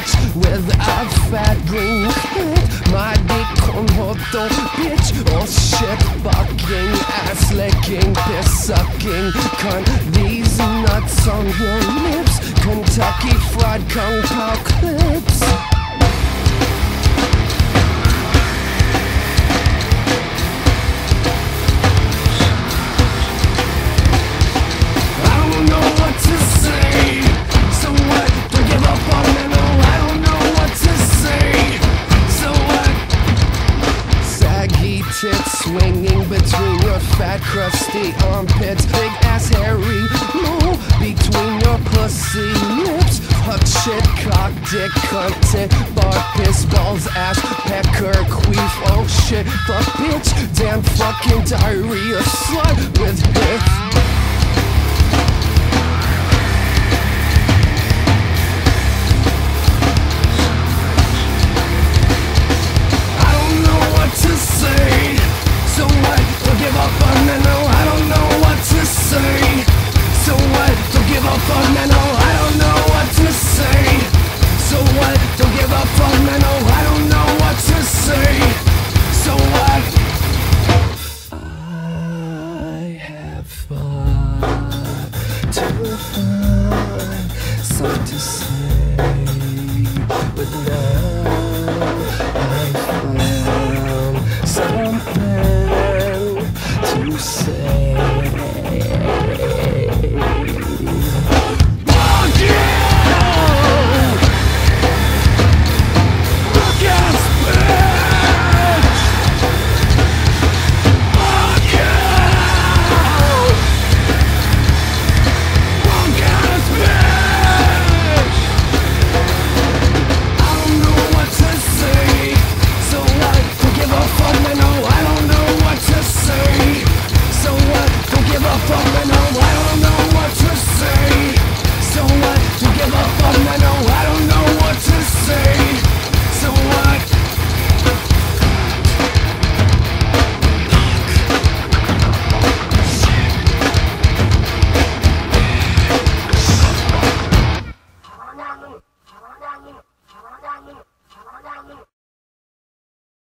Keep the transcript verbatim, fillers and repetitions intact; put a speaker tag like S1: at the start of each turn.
S1: bitch with a fat green clit. My dick conhoto, bitch. Oh shit, fucking, ass licking, piss sucking, cunt. These nuts on your lips, Kentucky Fried Kung-Pao clips. Tits swinging between your fat crusty armpits, big ass hairy mole between your pussy lips. Fuck shit, cock, dick, cunt, tit, barf, piss, balls, ass, pecker, quief. Oh shit, fuck bitch, damn fucking diarrhea, slut with H I Vs.